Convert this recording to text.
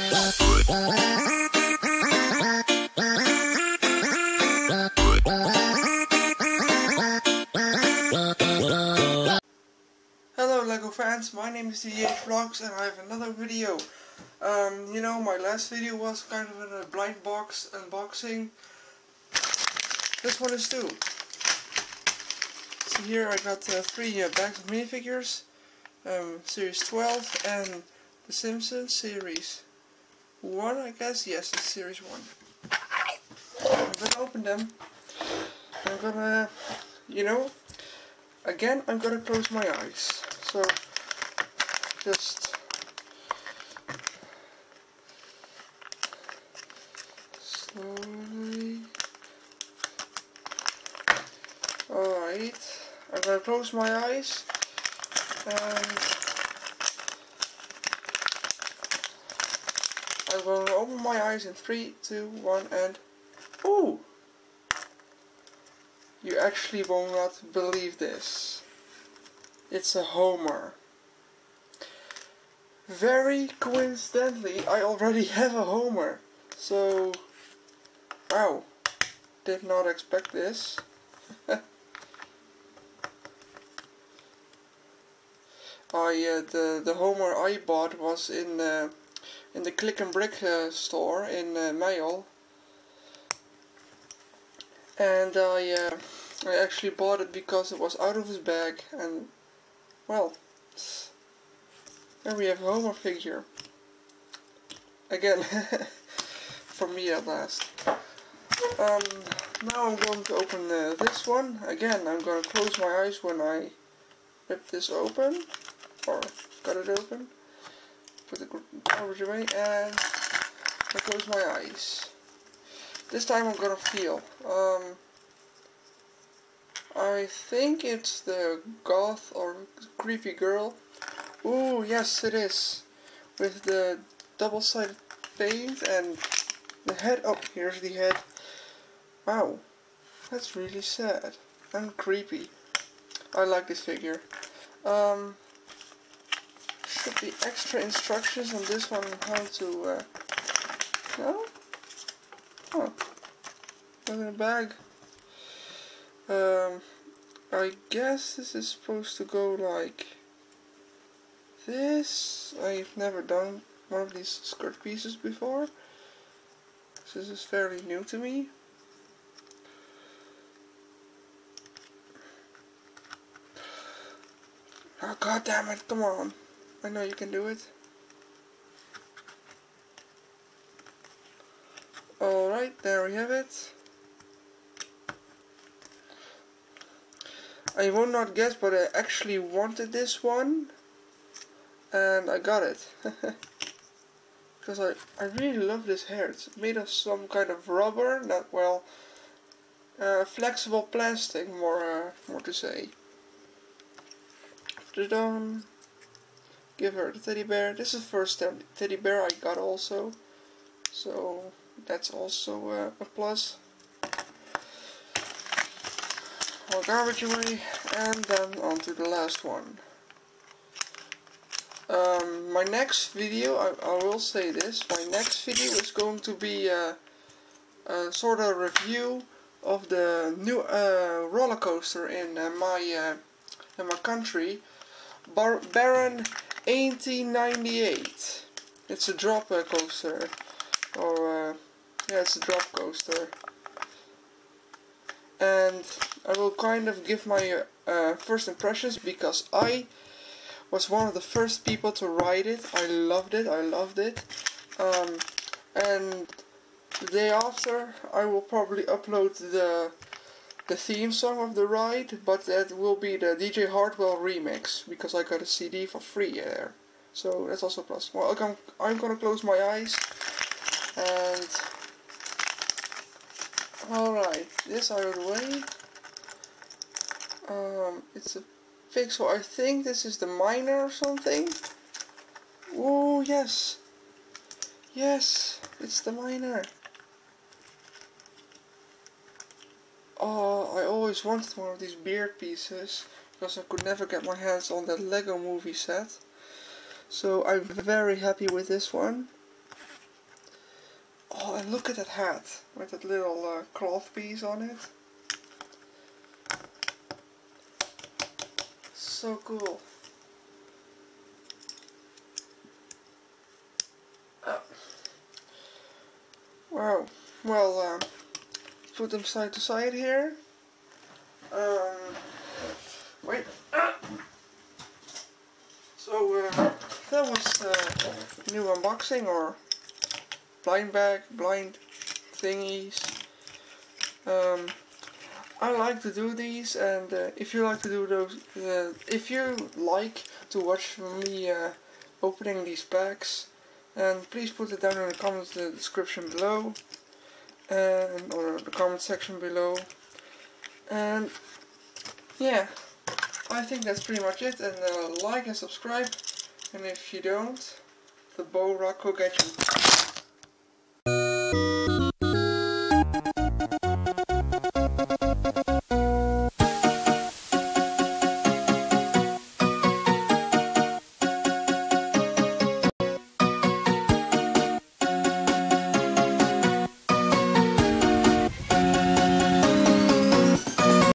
Hello LEGO fans, my name is DH Vlogs and I have another video. You know, my last video was kind of a blind box unboxing. This one is too. So here I got 3 bags of minifigures, Series 12 and The Simpsons Series 1, I guess. Yes, it's Series 1. I'm gonna open them. I'm gonna, you know, again I'm gonna close my eyes. So just slowly. Alright, I'm gonna close my eyes and I'm gonna open my eyes in 3, 2, 1 and ooh! You actually will not believe this. It's a Homer. Very coincidentally, I already have a Homer. So, wow, did not expect this. The Homer I bought was in the Click and Brick store in Mail, and I actually bought it because it was out of his bag, and well, there we have a Homer figure again. For me at last. Now I'm going to open this one. Again, I'm going to close my eyes when I rip this open, or cut it open, put the garbage away, and I close my eyes. This time I'm going to feel. I think it's the goth or creepy girl. Ooh, yes it is. With the double-sided paint and the head. Oh, here's the head. Wow, that's really sad and creepy. I like this figure. Should be extra instructions on this one how to. No? Oh, look in the bag. I guess this is supposed to go like this. I've never done one of these skirt pieces before. This is fairly new to me. Oh, god damn it, come on. I know you can do it. Alright, there we have it. I will not guess, but I actually wanted this one. And I got it. Because I really love this hair. It's made of some kind of rubber, not well, flexible plastic, more to say. Put it on. Give her the teddy bear. This is the first teddy bear I got also, so that's also a plus. All garbage away, and then on to the last one. My next video, I will say this, my next video is going to be a sort of review of the new roller coaster in my country, Baron 1898. It's a drop coaster, or yeah, it's a drop coaster, and I will kind of give my first impressions because I was one of the first people to ride it. I loved it. And the day after I will probably upload the theme song of the ride, but that will be the DJ Hardwell remix because I got a CD for free there. So that's also a plus. Well, I'm gonna close my eyes and alright, this out of the way. It's a fix, so I think this is the miner or something. Oh yes, yes, it's the miner. Oh, I always wanted one of these beard pieces because I could never get my hands on that Lego movie set. So I'm very happy with this one. and look at that hat with that little cloth piece on it. So cool. Wow. Well, put them side to side here. Wait. So that was new unboxing or blind bag, blind thingies. I like to do these, and if you like to do those, if you like to watch me opening these packs, and please put it down in the comments, the description below, and or the comment section below. And yeah, I think that's pretty much it. And like and subscribe, and if you don't, the Bo Rock will get you.